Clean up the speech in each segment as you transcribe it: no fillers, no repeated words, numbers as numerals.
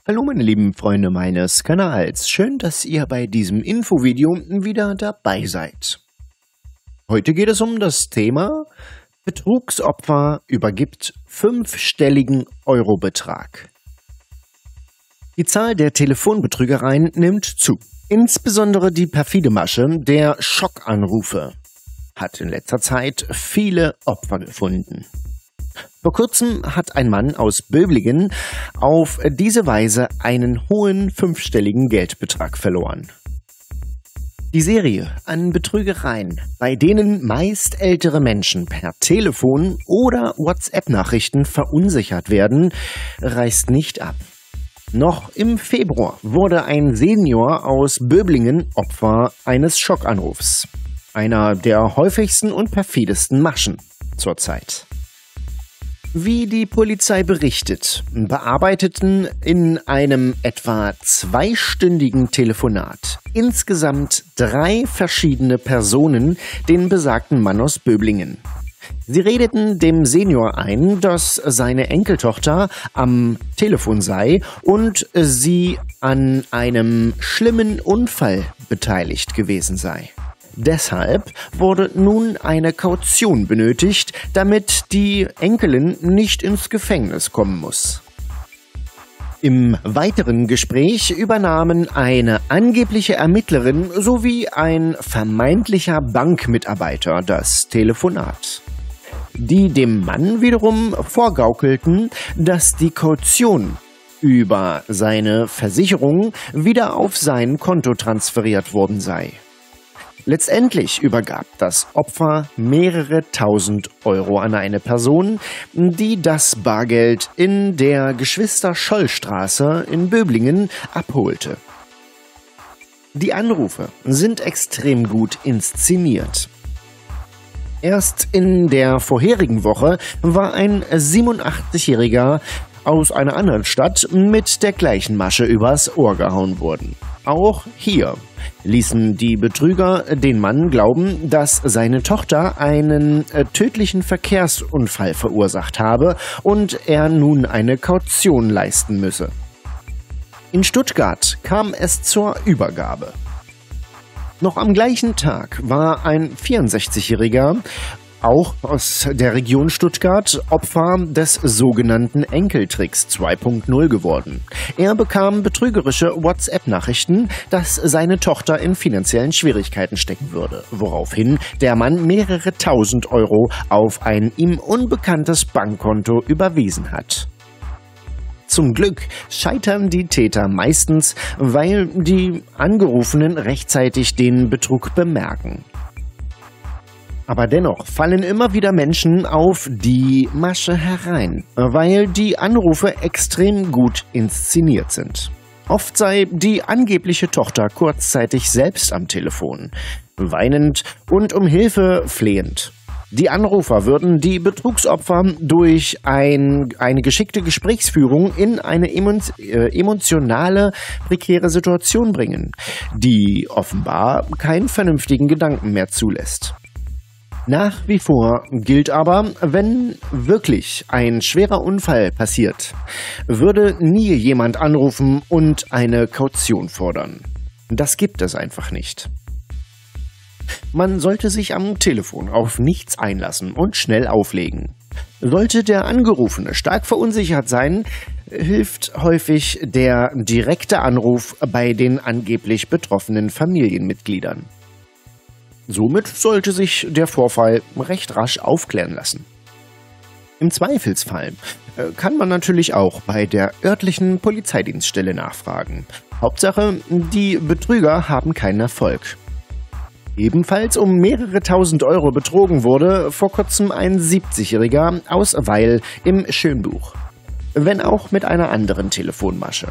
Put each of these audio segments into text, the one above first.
Hallo meine lieben Freunde meines Kanals, schön, dass ihr bei diesem Infovideo wieder dabei seid. Heute geht es um das Thema Betrugsopfer übergibt fünfstelligen Eurobetrag. Die Zahl der Telefonbetrügereien nimmt zu. Insbesondere die perfide Masche der Schockanrufe hat in letzter Zeit viele Opfer gefunden. Vor kurzem hat ein Mann aus Böblingen auf diese Weise einen hohen fünfstelligen Geldbetrag verloren. Die Serie an Betrügereien, bei denen meist ältere Menschen per Telefon oder WhatsApp-Nachrichten verunsichert werden, reißt nicht ab. Noch im Februar wurde ein Senior aus Böblingen Opfer eines Schockanrufs, einer der häufigsten und perfidesten Maschen zurzeit. Wie die Polizei berichtet, bearbeiteten in einem etwa zweistündigen Telefonat insgesamt 3 verschiedene Personen den besagten Mann aus Böblingen. Sie redeten dem Senior ein, dass seine Enkeltochter am Telefon sei und sie an einem schlimmen Unfall beteiligt gewesen sei. Deshalb wurde nun eine Kaution benötigt, damit die Enkelin nicht ins Gefängnis kommen muss. Im weiteren Gespräch übernahmen eine angebliche Ermittlerin sowie ein vermeintlicher Bankmitarbeiter das Telefonat, die dem Mann wiederum vorgaukelten, dass die Kaution über seine Versicherung wieder auf sein Konto transferiert worden sei. Letztendlich übergab das Opfer mehrere tausend Euro an eine Person, die das Bargeld in der Geschwister-Scholl-Straße in Böblingen abholte. Die Anrufe sind extrem gut inszeniert. Erst in der vorherigen Woche war ein 87-Jähriger aus einer anderen Stadt mit der gleichen Masche übers Ohr gehauen worden. Auch hier ließen die Betrüger den Mann glauben, dass seine Tochter einen tödlichen Verkehrsunfall verursacht habe und er nun eine Kaution leisten müsse. In Stuttgart kam es zur Übergabe. Noch am gleichen Tag war ein 64-Jähriger, auch aus der Region Stuttgart, Opfer des sogenannten Enkeltricks 2.0 geworden. Er bekam betrügerische WhatsApp-Nachrichten, dass seine Tochter in finanziellen Schwierigkeiten stecken würde, woraufhin der Mann mehrere tausend Euro auf ein ihm unbekanntes Bankkonto überwiesen hat. Zum Glück scheitern die Täter meistens, weil die Angerufenen rechtzeitig den Betrug bemerken. Aber dennoch fallen immer wieder Menschen auf die Masche herein, weil die Anrufe extrem gut inszeniert sind. Oft sei die angebliche Tochter kurzzeitig selbst am Telefon, weinend und um Hilfe flehend. Die Anrufer würden die Betrugsopfer durch eine geschickte Gesprächsführung in eine emotionale, prekäre Situation bringen, die offenbar keinen vernünftigen Gedanken mehr zulässt. Nach wie vor gilt aber, wenn wirklich ein schwerer Unfall passiert, würde nie jemand anrufen und eine Kaution fordern. Das gibt es einfach nicht. Man sollte sich am Telefon auf nichts einlassen und schnell auflegen. Sollte der Angerufene stark verunsichert sein, hilft häufig der direkte Anruf bei den angeblich betroffenen Familienmitgliedern. Somit sollte sich der Vorfall recht rasch aufklären lassen. Im Zweifelsfall kann man natürlich auch bei der örtlichen Polizeidienststelle nachfragen. Hauptsache, die Betrüger haben keinen Erfolg. Ebenfalls um mehrere tausend Euro betrogen wurde vor kurzem ein 70-Jähriger aus Weil im Schönbuch, wenn auch mit einer anderen Telefonmasche.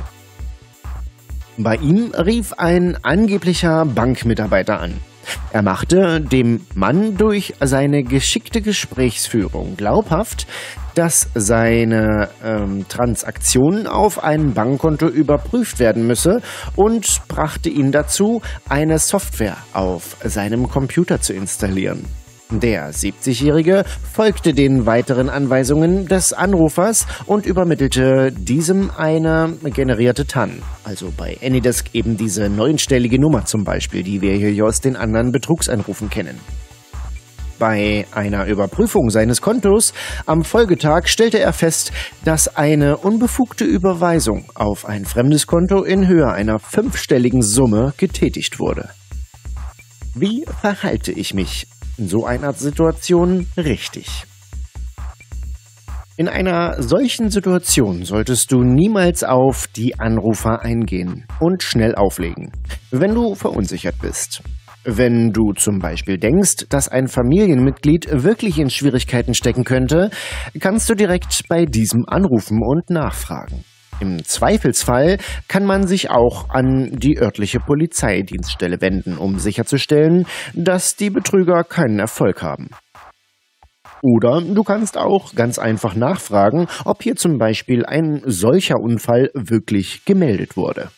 Bei ihm rief ein angeblicher Bankmitarbeiter an. Er machte dem Mann durch seine geschickte Gesprächsführung glaubhaft, dass seine Transaktion auf ein Bankkonto überprüft werden müsse und brachte ihn dazu, eine Software auf seinem Computer zu installieren. Der 70-Jährige folgte den weiteren Anweisungen des Anrufers und übermittelte diesem eine generierte TAN. Also bei Anydesk eben diese 9-stellige Nummer zum Beispiel, die wir hier aus den anderen Betrugsanrufen kennen. Bei einer Überprüfung seines Kontos am Folgetag stellte er fest, dass eine unbefugte Überweisung auf ein fremdes Konto in Höhe einer 5-stelligen Summe getätigt wurde. Wie verhalte ich mich in so einer Situation richtig? In einer solchen Situation solltest du niemals auf die Anrufer eingehen und schnell auflegen, wenn du verunsichert bist. Wenn du zum Beispiel denkst, dass ein Familienmitglied wirklich in Schwierigkeiten stecken könnte, kannst du direkt bei diesem anrufen und nachfragen. Im Zweifelsfall kann man sich auch an die örtliche Polizeidienststelle wenden, um sicherzustellen, dass die Betrüger keinen Erfolg haben. Oder du kannst auch ganz einfach nachfragen, ob hier zum Beispiel ein solcher Unfall wirklich gemeldet wurde.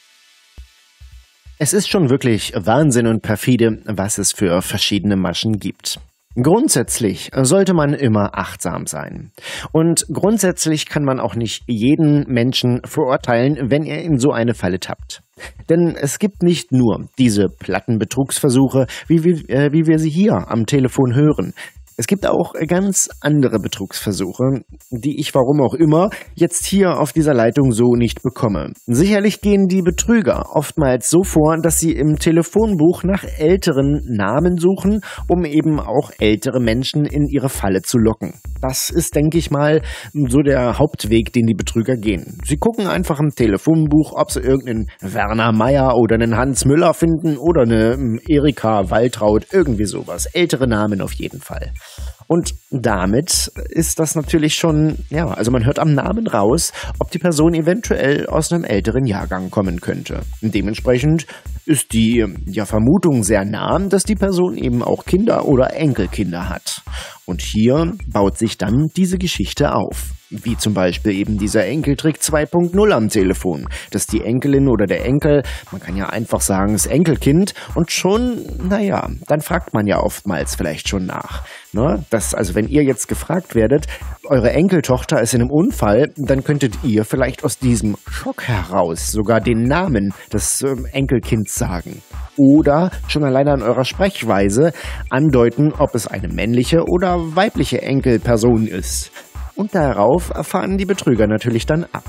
Es ist schon wirklich Wahnsinn und perfide, was es für verschiedene Maschen gibt. Grundsätzlich sollte man immer achtsam sein. Und grundsätzlich kann man auch nicht jeden Menschen verurteilen, wenn er in so eine Falle tappt. Denn es gibt nicht nur diese platten Betrugsversuche, wie wir sie hier am Telefon hören. Es gibt auch ganz andere Betrugsversuche, die ich, warum auch immer, jetzt hier auf dieser Leitung so nicht bekomme. Sicherlich gehen die Betrüger oftmals so vor, dass sie im Telefonbuch nach älteren Namen suchen, um eben auch ältere Menschen in ihre Falle zu locken. Das ist, denke ich mal, so der Hauptweg, den die Betrüger gehen. Sie gucken einfach im Telefonbuch, ob sie irgendeinen Werner Meier oder einen Hans Müller finden oder eine Erika Waltraud, irgendwie sowas. Ältere Namen auf jeden Fall. Und damit ist das natürlich schon, also man hört am Namen raus, ob die Person eventuell aus einem älteren Jahrgang kommen könnte. Dementsprechend ist die Vermutung sehr nah, dass die Person eben auch Kinder oder Enkelkinder hat. Und hier baut sich dann diese Geschichte auf. Wie zum Beispiel eben dieser Enkeltrick 2.0 am Telefon, dass die Enkelin oder der Enkel, man kann ja einfach sagen, das Enkelkind und schon, dann fragt man ja oftmals vielleicht schon nach. Ne? Also wenn ihr jetzt gefragt werdet, eure Enkeltochter ist in einem Unfall, dann könntet ihr vielleicht aus diesem Schock heraus sogar den Namen des Enkelkinds sagen. Oder schon alleine an eurer Sprechweise andeuten, ob es eine männliche oder weibliche Enkelperson ist. Und darauf erfahren die Betrüger natürlich dann ab.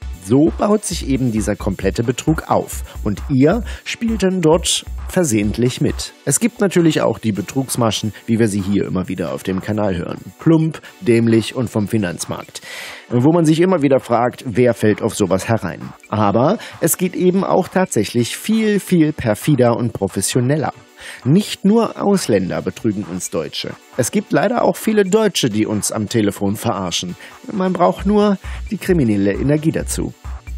So baut sich eben dieser komplette Betrug auf und ihr spielt dann dort versehentlich mit. Es gibt natürlich auch die Betrugsmaschen, wie wir sie hier immer wieder auf dem Kanal hören. Plump, dämlich und vom Finanzmarkt. Wo man sich immer wieder fragt, wer fällt auf sowas herein. Aber es geht eben auch tatsächlich viel, viel perfider und professioneller. Nicht nur Ausländer betrügen uns Deutsche. Es gibt leider auch viele Deutsche, die uns am Telefon verarschen. Man braucht nur die kriminelle Energie dazu.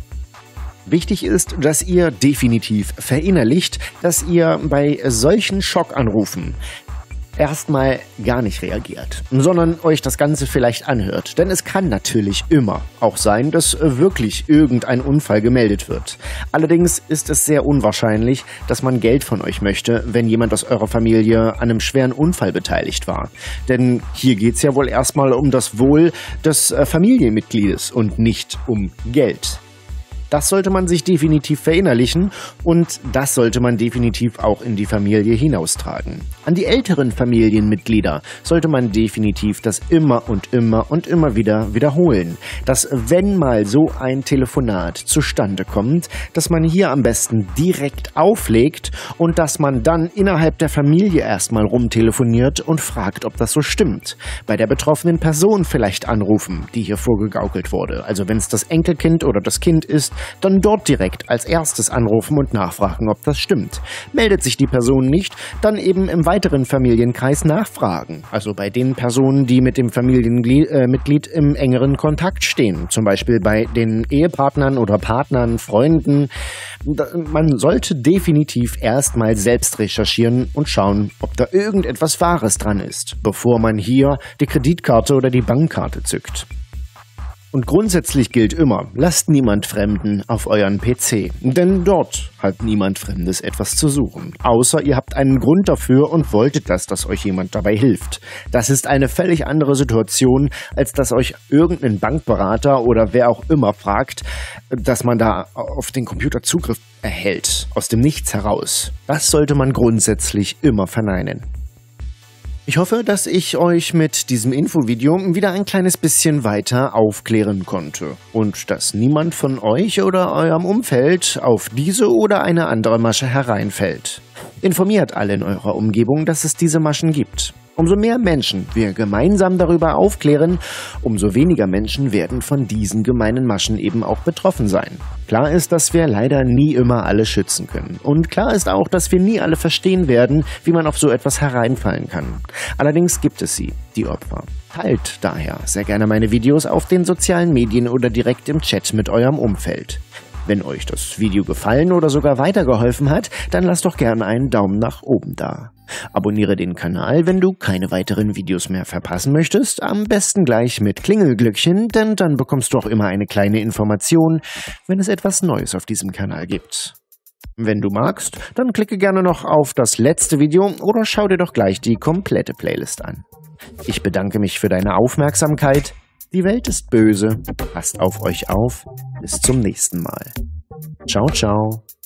Wichtig ist, dass ihr definitiv verinnerlicht, dass ihr bei solchen Schockanrufen erstmal gar nicht reagiert, sondern euch das Ganze vielleicht anhört. Denn es kann natürlich immer auch sein, dass wirklich irgendein Unfall gemeldet wird. Allerdings ist es sehr unwahrscheinlich, dass man Geld von euch möchte, wenn jemand aus eurer Familie an einem schweren Unfall beteiligt war. Denn hier geht es ja wohl erstmal um das Wohl des Familienmitgliedes und nicht um Geld. Das sollte man sich definitiv verinnerlichen und das sollte man definitiv auch in die Familie hinaustragen. An die älteren Familienmitglieder sollte man definitiv das immer und immer wieder wiederholen, dass wenn mal so ein Telefonat zustande kommt, dass man hier am besten direkt auflegt und dass man dann innerhalb der Familie erstmal rumtelefoniert und fragt, ob das so stimmt. Bei der betroffenen Person vielleicht anrufen, die hier vorgegaukelt wurde. Also wenn es das Enkelkind oder das Kind ist, dann dort direkt als erstes anrufen und nachfragen, ob das stimmt. Meldet sich die Person nicht, dann eben im weiteren Familienkreis nachfragen. Also bei den Personen, die mit dem Familienmitglied im engeren Kontakt stehen. Zum Beispiel bei den Ehepartnern oder Partnern, Freunden. Man sollte definitiv erstmal selbst recherchieren und schauen, ob da irgendetwas Wahres dran ist, bevor man hier die Kreditkarte oder die Bankkarte zückt. Und grundsätzlich gilt immer, lasst niemand Fremden auf euren PC, denn dort hat niemand Fremdes etwas zu suchen. Außer ihr habt einen Grund dafür und wolltet dass euch jemand dabei hilft. Das ist eine völlig andere Situation, als dass euch irgendein Bankberater oder wer auch immer fragt, dass man da auf den Computer Zugriff erhält, aus dem Nichts heraus. Das sollte man grundsätzlich immer verneinen. Ich hoffe, dass ich euch mit diesem Infovideo wieder ein kleines bisschen weiter aufklären konnte und dass niemand von euch oder eurem Umfeld auf diese oder eine andere Masche hereinfällt. Informiert alle in eurer Umgebung, dass es diese Maschen gibt. Umso mehr Menschen wir gemeinsam darüber aufklären, umso weniger Menschen werden von diesen gemeinen Maschen eben auch betroffen sein. Klar ist, dass wir leider nie immer alle schützen können. Und klar ist auch, dass wir nie alle verstehen werden, wie man auf so etwas hereinfallen kann. Allerdings gibt es sie, die Opfer. Teilt daher sehr gerne meine Videos auf den sozialen Medien oder direkt im Chat mit eurem Umfeld. Wenn euch das Video gefallen oder sogar weitergeholfen hat, dann lasst doch gerne einen Daumen nach oben da. Abonniere den Kanal, wenn du keine weiteren Videos mehr verpassen möchtest, am besten gleich mit Klingelglöckchen, denn dann bekommst du auch immer eine kleine Information, wenn es etwas Neues auf diesem Kanal gibt. Wenn du magst, dann klicke gerne noch auf das letzte Video oder schau dir doch gleich die komplette Playlist an. Ich bedanke mich für deine Aufmerksamkeit. Die Welt ist böse. Passt auf euch auf. Bis zum nächsten Mal. Ciao, ciao.